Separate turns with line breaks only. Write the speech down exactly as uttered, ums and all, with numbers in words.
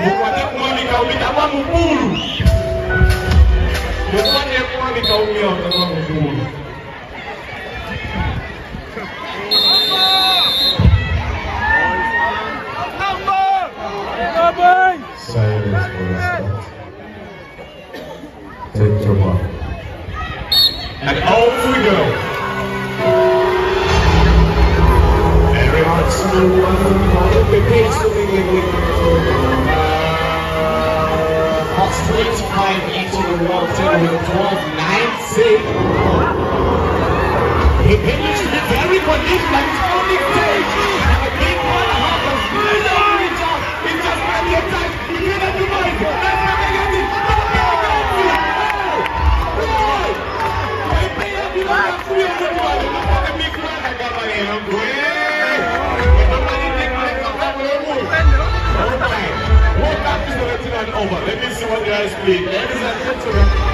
Silence for a start. Take your mark. And off we go. Very much smooth one. The pace will be hot straight five into the water with a twelve nine save. He finished the very condition like it's only stage. And a big one half of misery job. It's just plenty of time. You cannot do it. That's not going to get it. Over. Let me see what the guys play. Ladies and gentlemen.